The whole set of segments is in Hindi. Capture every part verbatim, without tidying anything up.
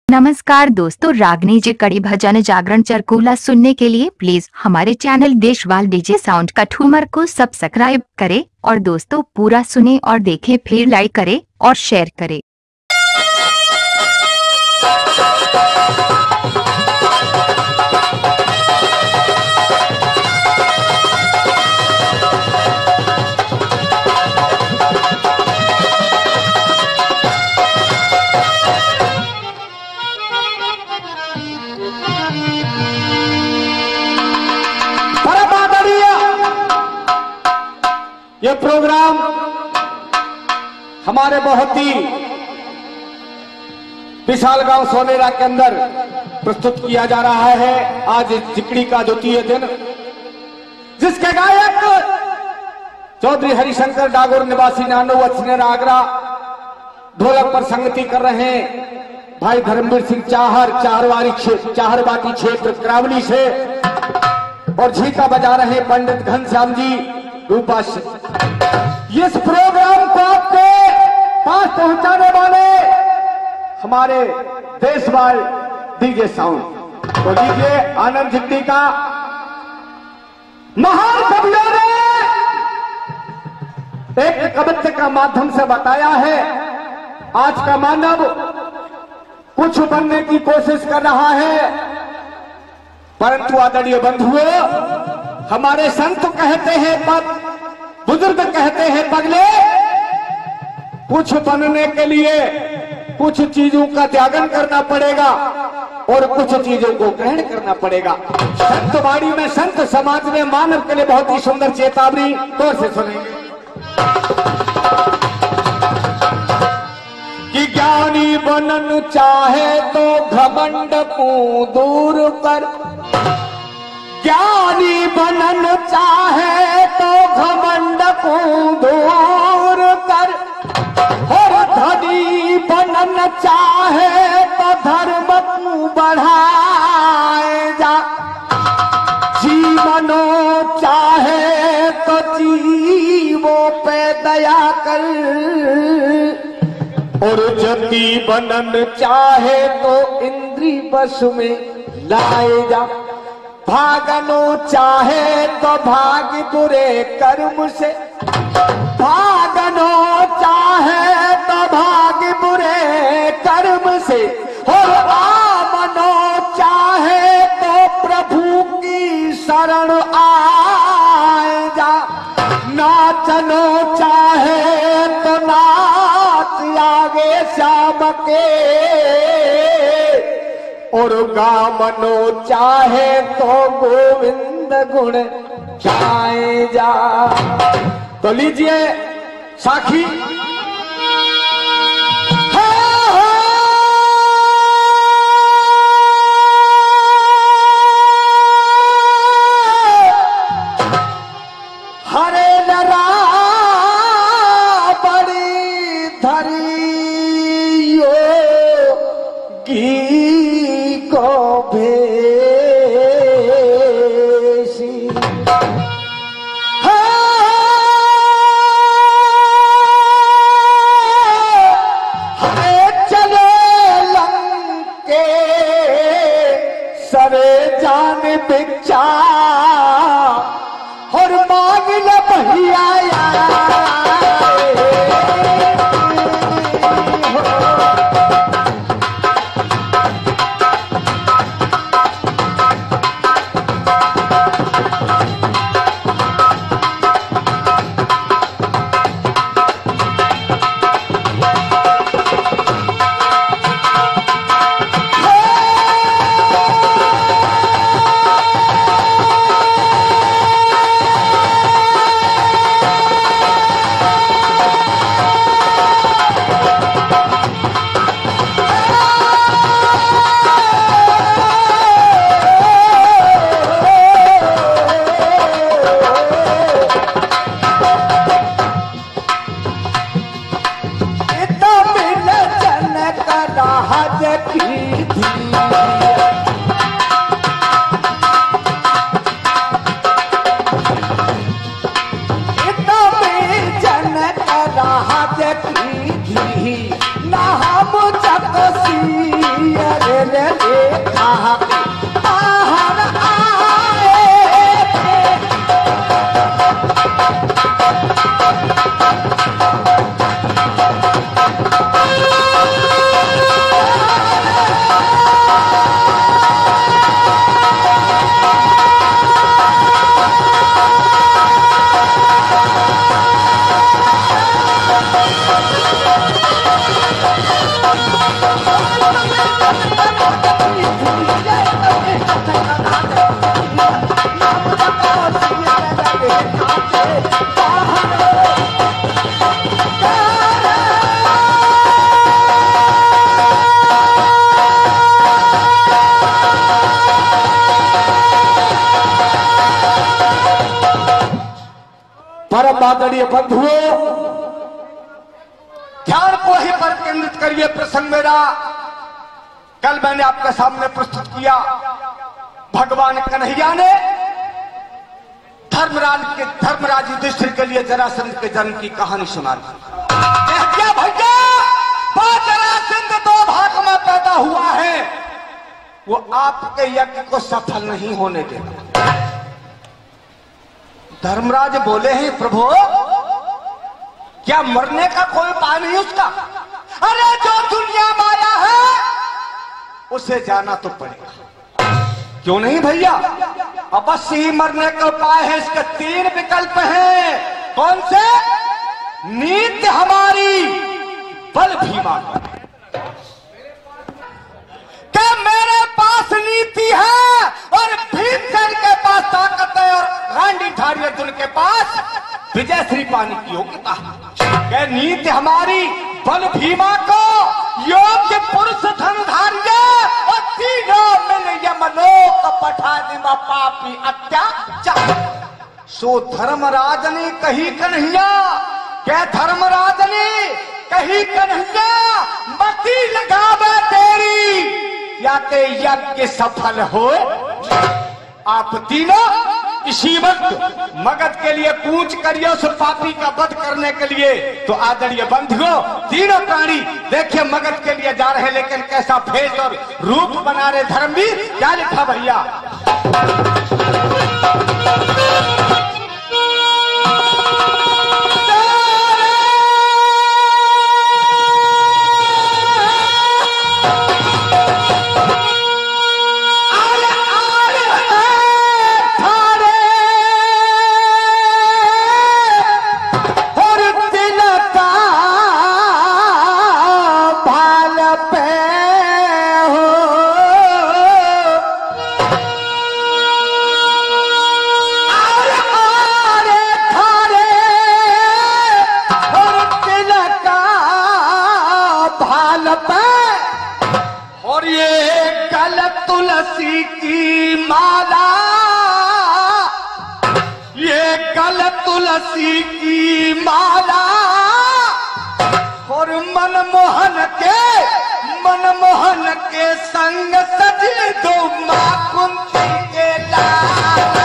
नमस्कार दोस्तों, रागनी जी कड़ी भजन जागरण चरकूला सुनने के लिए प्लीज हमारे चैनल देशवाल डीजे साउंड का ठूमर को सब्सक्राइब करें और दोस्तों पूरा सुने और देखें, फिर लाइक करें और शेयर करें। ये प्रोग्राम हमारे बहुत ही विशाल गांव सोनेरा के अंदर प्रस्तुत किया जा रहा है। आज इस जिकड़ी का द्वितीय दिन, जिसके गायक चौधरी हरिशंकर डागोर निवासी नानो वचनेर आगरा ढोलक पर संगति कर रहे हैं भाई धर्मवीर सिंह चाहर चाहरवारी चाहरबाटी क्षेत्र करावली से, और झीका बजा रहे हैं पंडित घनश्याम जी रूपा से। इस प्रोग्राम को आपके पास पहुंचाने वाले हमारे देशवाल डीजे साउंड। तो लीजिए, आनंद जिक्री का महान कवियों ने एक कविता का माध्यम से बताया है, आज का मानव कुछ बनने की कोशिश कर रहा है, परंतु आदरणीय बंधुओं, हमारे संत कहते हैं, पग बुजुर्ग कहते हैं, पगले कुछ बनने के लिए कुछ चीजों का त्यागन करना पड़ेगा और कुछ चीजों को ग्रहण करना पड़ेगा। संत वाणी में, संत समाज में मानव के लिए बहुत ही सुंदर चेतावनी तौर से सुनेंगे कि ज्ञानी बनन चाहे तो घमंड को दूर कर, ज्ञानी बनन चाहे तो घमंड को दूर कर, और धनी बनन चाहे तो धर्म को बढ़ाए जा, जीवनो चाहे तो जीवों पे दया कर, और जति बनन चाहे तो इंद्री बस में लाए जा, भागनो चाहे तो भाग बुरे कर्म से, भागनो चाहे तो भाग बुरे कर्म से, और आमनो चाहे तो प्रभु की शरण आए जा, नाचनो चाहे तो नाच आगे श्याम के, और गामनो चाहे तो गोविंद गुण गाए जा। तो लीजिए साखी, हरे लरा बड़ी धरियो गी भिक्षा और मांग ल भैया, ना हम चकसी आदरणीय बंधुओं, ध्यान को ही पर केंद्रित करिए। प्रसंग मेरा कल मैंने आपके सामने प्रस्तुत किया। भगवान कन्हैया ने धर्मराज के धर्मराज युधिष्ठिर के लिए जरासंध के जन्म की कहानी सुना दी। क्या भैया, जरासंध दो भाग में पैदा हुआ है, वो आपके यज्ञ को सफल नहीं होने देगा। धर्मराज बोले हैं, प्रभु क्या मरने का कोई उपाय नहीं उसका? अरे जो दुनिया माया है उसे जाना तो पड़ेगा। क्यों नहीं भैया, अवश्य ही मरने का उपाय है। इसके तीन विकल्प हैं। कौन से? नीति हमारी, बल भीमा। क्या मेरे पास नीति है और भीमसेन के पास ताकत है और गांधी अर्जुन के पास विजय श्री पाने की योग्यता है। नीति हमारी, बल भीमा को, योग्य पुरुष धनुधार्य और तीनों मिल यमलोक पठा दिमा पापी अत्याचार। सो धर्मराज ने कही कन्हैया, क्या धर्मराज ने कही कन्हैया, मती लगावे तेरी या ते यज्ञ सफल हो। आप तीनों इसी वक्त मगध के लिए कूच करिए उस पापी का वध करने के लिए। तो आदरणीय बंधुओं, तीनों प्राणी देखिए मगध के लिए जा रहे हैं, लेकिन कैसा भेष और रूप बना रहे धर्मवीर। क्या लिखा भैया? और ये कल तुलसी की माला, ये कल तुलसी की माला और मनमोहन के मनमोहन के संग सजे दो मां कुंती के लाला।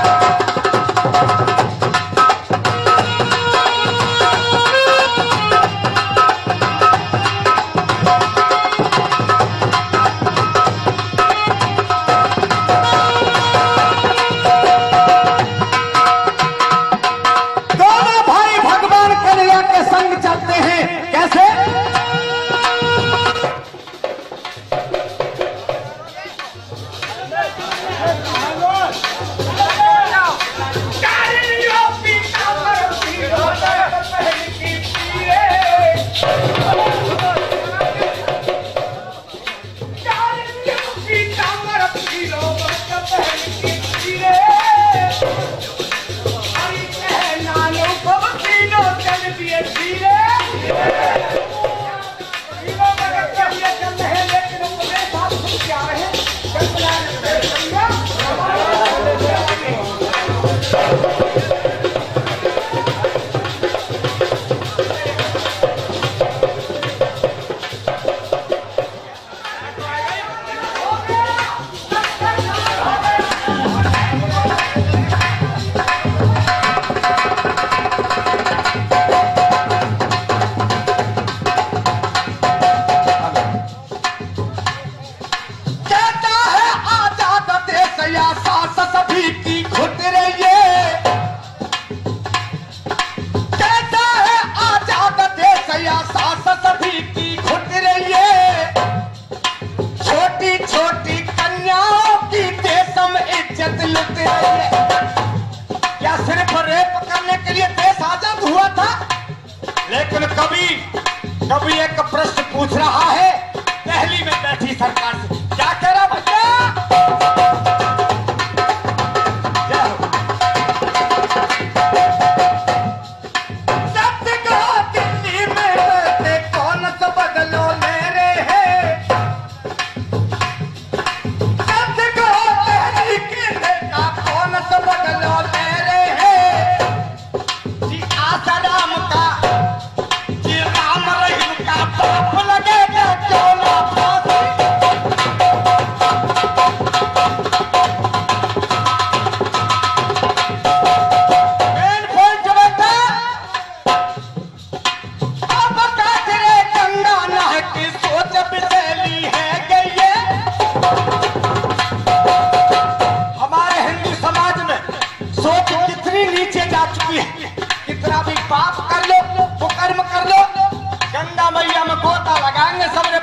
क्या सिर्फ रेप करने के लिए देश आजाद हुआ था? लेकिन कभी कभी एक प्रश्न पूछ रहा है दिल्ली में बैठी सरकार से, क्या कह रहा भैया? सत्य कहा दिल्ली में बैठे कौन सा बदलो ले रहे हैं। सत्य कहा दिल्ली के नेता कौन सा बदलो ले रहे हैं। जी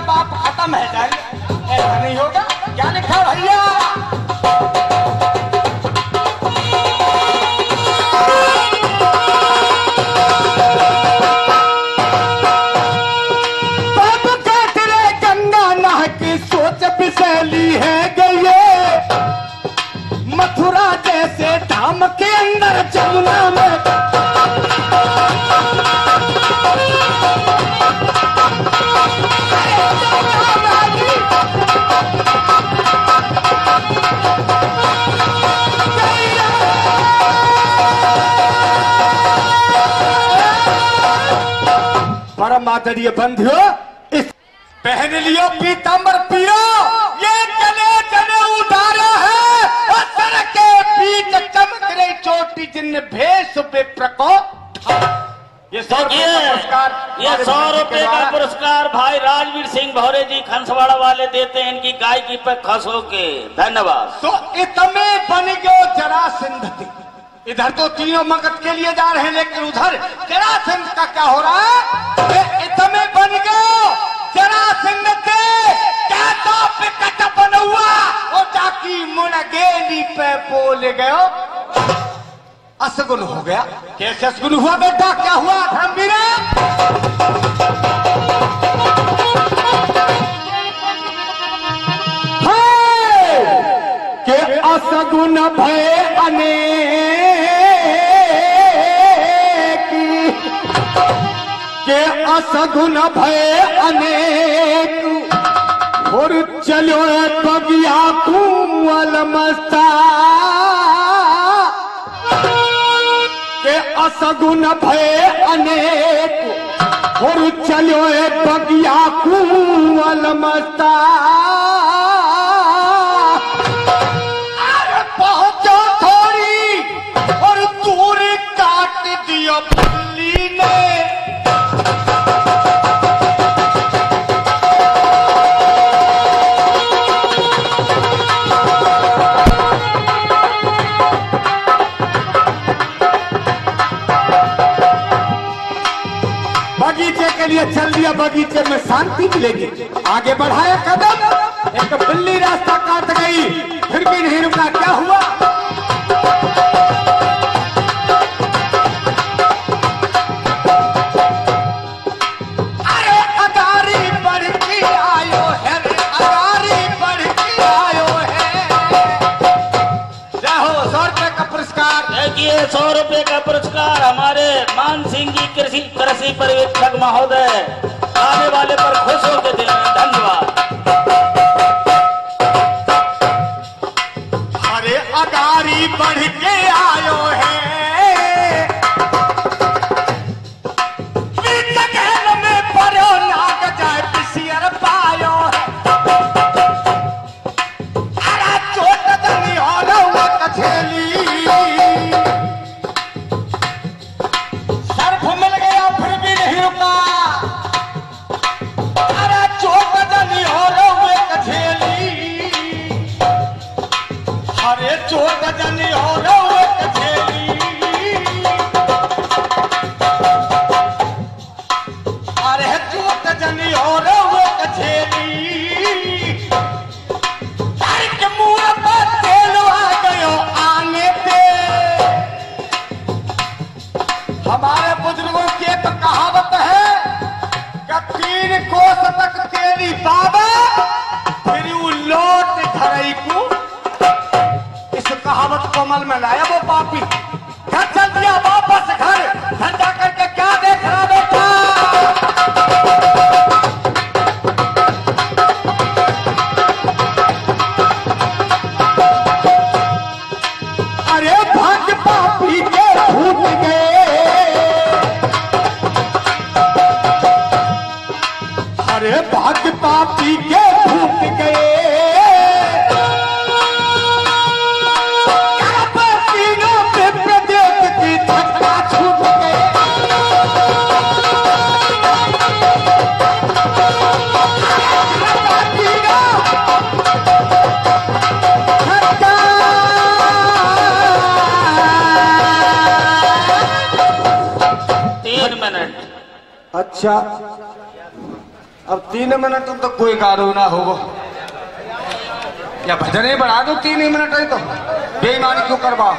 पाप खत्म है जाएंगे। ऐसा नहीं होगा। क्या लिखा भैया? बिसैली है गए मथुरा जैसे धाम के अंदर जमुना में। परम आदरणीय बंधुओं, इस पहन लियो पीतांबर पियो, ये चले चले उतारा है और सर के बीच चमक रही चोटी जिन भेष प्रकोप। ये सौ रुपए का पुरस्कार, ये सौ रुपए का पुरस्कार भाई राजवीर सिंह भौरे जी खंसवाड़ा वाले देते हैं इनकी गायकी पे खस होके। धन्यवाद। तो इतने बन गयो जरासंध। इधर तो तीनों मगध के लिए जा रहे हैं, लेकिन उधर जरासंध का क्या हो रहा है? इतने बन गयो जरासंध क्या तो पिकट बन हुआ और जाकी मुड़गेली पे बोल गयो असगुन हो गया। कैसे असगुन हुआ बेटा? क्या हुआ धर्मवीरा? के असगुन भय अनेक के असगुन भय अनेक और चलो बगिया कुंवल मस्ता के असगुन भय अनेक और चलो बगिया कुंवल मस्ता। अरे पहुंचो थोड़ी और दूरी काट दिया बिल्ली ने। बगीचे के लिए चल दिया, बगीचे में शांति मिलेगी। आगे बढ़ाया कदम, एक बिल्ली रास्ता काट गई, फिर भी नहीं रुका। क्या हुआ? अरे अगारी बढ़ के आयो है, अगारी बढ़ के आयो है। जाओ सौ रुपए का पुरस्कार। देखिए सौ रुपए का पुरस्कार हमारे मान सिंह जी कृषि कृषि पर्यवेक्षक महोदय आने वाले पर खुश होकर दे रहे हैं। धन्यवाद। अरे अगारी बढ़ के आयो है, बीच में परो नाग जाए पिसियर पायो है। अरे चोट दनी हो रहा कछेली, सर्फ मिल गया फिर भी नहीं रुका। अरे चोट दनी हो रहा कछेली, अरे चोट दनी हो रहा कछेली। अरे चोट दनी हो रहा कछेली, के मुंह पर तेल आ गयो आने पे। हमारे बुजुर्गों की एक कहावत है कि तीन कोस तक तेरी बाबा फिर वो लौट धरई को। इस कहावत को अमल में लाया वो पापी, घर चल दिया वापस घर। धंधा करके क्या देख रहा बेटा? अरे भाग पापी के भूत गए, अरे भाग पापी के भूत गए। तीनों पे प्रदेश की धक्का छूट गए। तीन मिनट। अच्छा अब तीन मिनट तो कोई गारो ना होगा, या भजन ही बढ़ा दो तीन ही मिनट है तो बेईमानी क्यों करवा।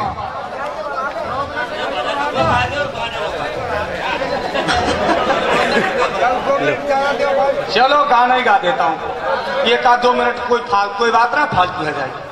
चलो गाना ही गा देता हूँ, एक आध दो मिनट कोई फाल कोई बात ना फालतू है जाए।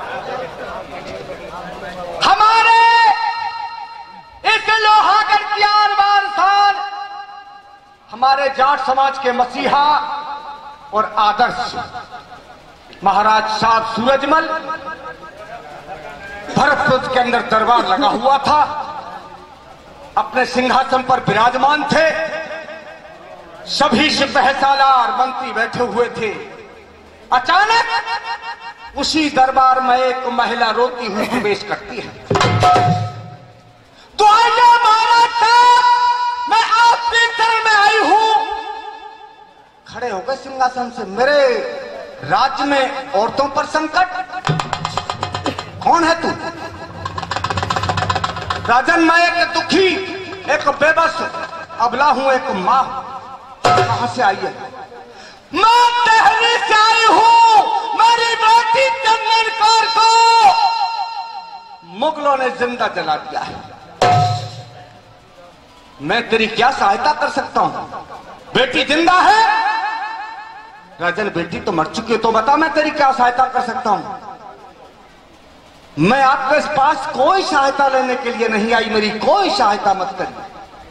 हमारे इस लोहागढ़ की आरबान शान, हमारे जाट समाज के मसीहा और आदर्श महाराज साहब सूरजमल भरतपुर के अंदर दरबार लगा हुआ था, अपने सिंहासन पर विराजमान थे, सभी सिपह सालार मंत्री बैठे हुए थे। अचानक उसी दरबार में एक महिला रोती हुई प्रवेश करती है। तो आइए महाराज साहब, मैं आपकी शरण में आई हूं। खड़े हो गए सिंहासन से, मेरे राज्य में औरतों पर संकट, कौन है तू? राजन, मैं एक दुखी, एक बेबस अबला हूं, एक मां। कहां से आई है? मैं दिल्ली से आई हूं। मेरी बेटी चंदन कौर को मुगलों ने जिंदा जला दिया है। मैं तेरी क्या सहायता कर सकता हूं? बेटी जिंदा है? राजन, बेटी तो मर चुकी है, तो बता मैं तेरी क्या सहायता कर सकता हूं? मैं आपके पास कोई सहायता लेने के लिए नहीं आई, मेरी कोई सहायता मत करिए।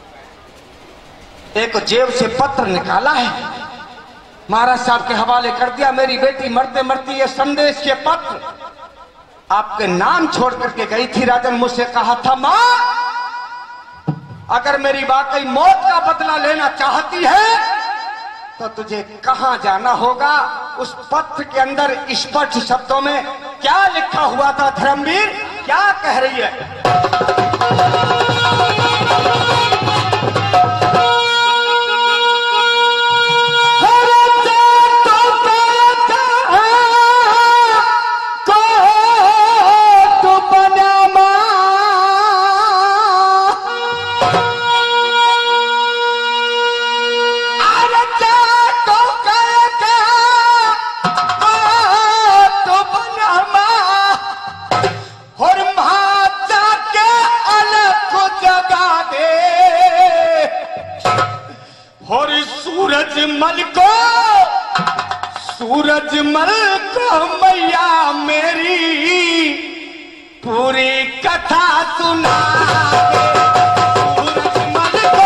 एक जेब से पत्र निकाला है, महाराज साहब के हवाले कर दिया। मेरी बेटी मरते मरती ये संदेश के पत्र आपके नाम छोड़ करके गई थी। राजन, मुझसे कहा था, मां अगर मेरी वाकई मौत का बदला लेना चाहती है तो तुझे कहां जाना होगा। उस पत्र के अंदर स्पष्ट शब्दों में क्या लिखा हुआ था? धर्मवीर, क्या कह रही है? सूरजमल को सूरजमल को मैया मेरी पूरी कथा सुना दे। सूरजमल को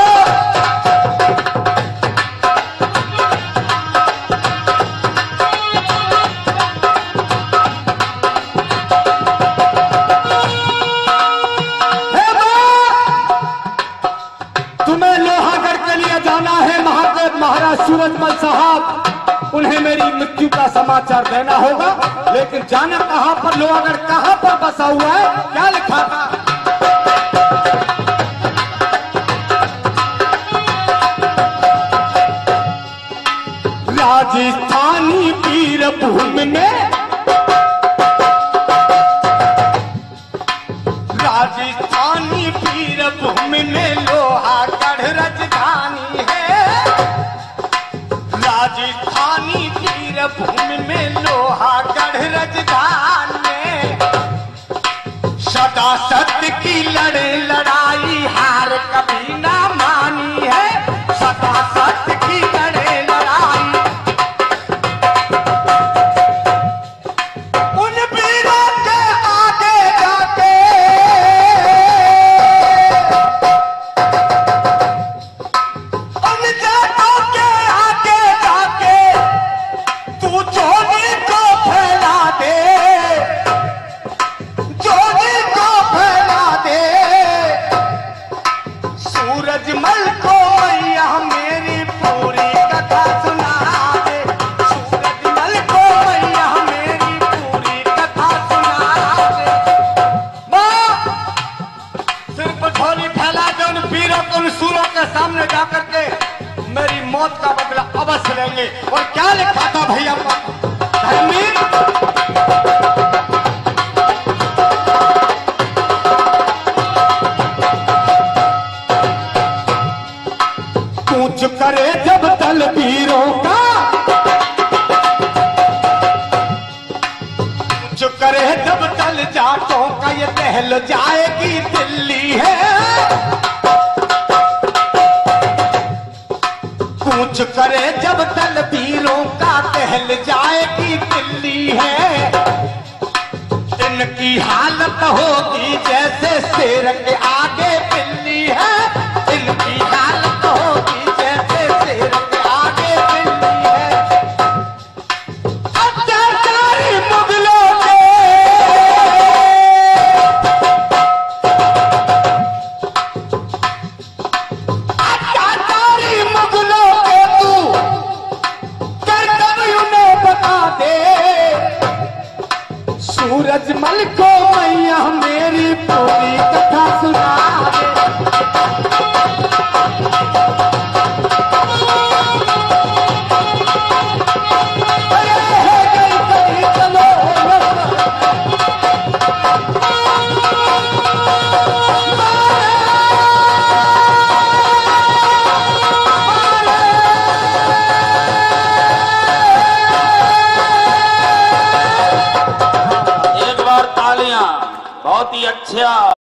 तुम्हें लोहागढ़ के लिए जाना है। महादेव महाराज सूरजमल साहब, उन्हें मेरी मृत्यु का समाचार देना होगा, लेकिन जाना कहां पर? लोहागढ़ कहां पर बसा हुआ है? क्या लिखा था? राजस्थानी वीरभूमि में, राजस्थानी वीरभूमि में लोहागढ़ राजधानी है। राजस्थानी वीरभूमि में लोहागढ़ राजधानी में सदा सत्य की लड़े लड़ाई हार कभी ना मानी है। सदा सत्य की लड़े लड़ाई उन वीरों के आगे जाके सामने जाकर के मेरी मौत का बदला अवश्य लेंगे। और क्या लिखा था भैया? धर्मवीर, कूच करे जब दल वीरों का, कूच करे जब तल जाटों का ये टहल जाएगी दिल्ली है। कूच करे जब तल वीरों का टहल जाएगी दिल्ली है। इनकी हालत होगी जैसे शेर के आगे बिल्ली है। इनकी हालत होगी जैसे शेर के आगे बिल्ली है। अत्याचारी मुगलों के अत्याचारी मुगलों के तू कर्तव्य उन्हें बता दे। सूरजमल को मैया मेरी पूरी कथा सुना दे। बहुत ही अच्छा।